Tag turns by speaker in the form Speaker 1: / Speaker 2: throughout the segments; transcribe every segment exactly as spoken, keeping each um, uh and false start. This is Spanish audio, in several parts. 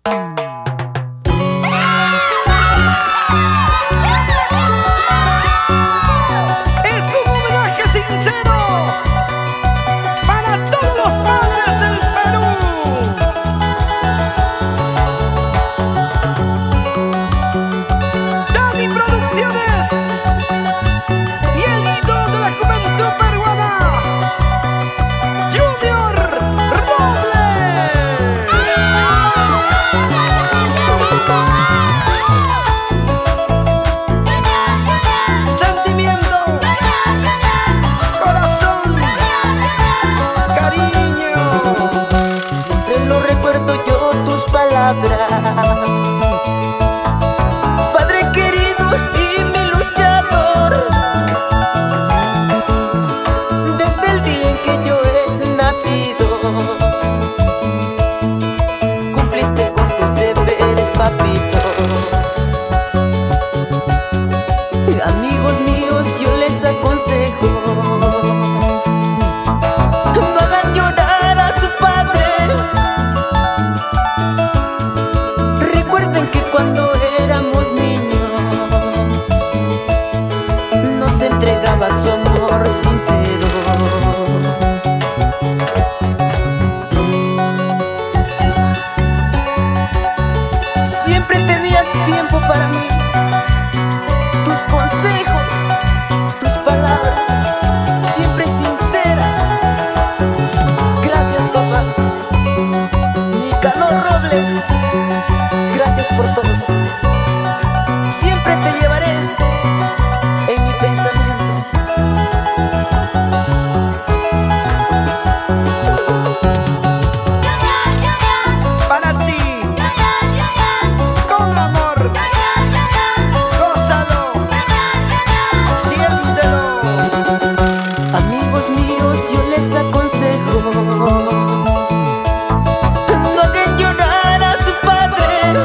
Speaker 1: Padre querido y mi luchador, desde el día en que yo he nacido, cumpliste con tus deberes, papito. Amigos míos, yo les aconsejo, no hagan llorar a su padre. Cuando éramos niños nos entregaba su amor sincero. Siempre tenías tiempo para mí, tus consejos, tus palabras, siempre sinceras. Gracias, papá. Nicanor Robles, gracias por todo. Siempre te llevaré en mi pensamiento.
Speaker 2: Para ti, con amor, gózalo, siéntelo.
Speaker 1: Amigos míos, yo les aconsejo, no hagan llorar a su padre.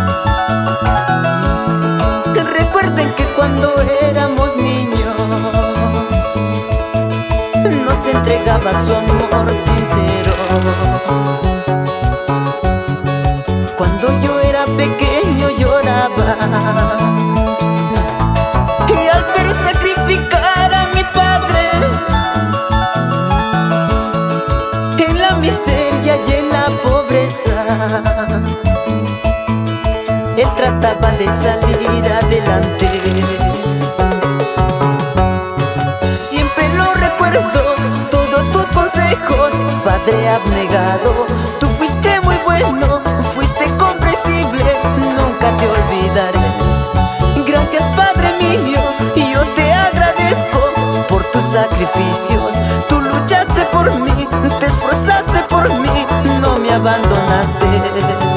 Speaker 1: Recuerden que cuando éramos niños nos entregaba su amor sincero. Cuando yo era pequeño lloraba, y al ver sacrificar a mi padre en la miseria y en la pobreza, él trataba de salir adelante. Siempre lo recuerdo, todos tus consejos, padre abnegado. Tú fuiste muy bueno, fuiste comprensible, nunca te olvidaré. Gracias, padre mío, y yo te agradezco por tus sacrificios. Tú luchaste por mí, te esforzaste por mí, no me abandonaste.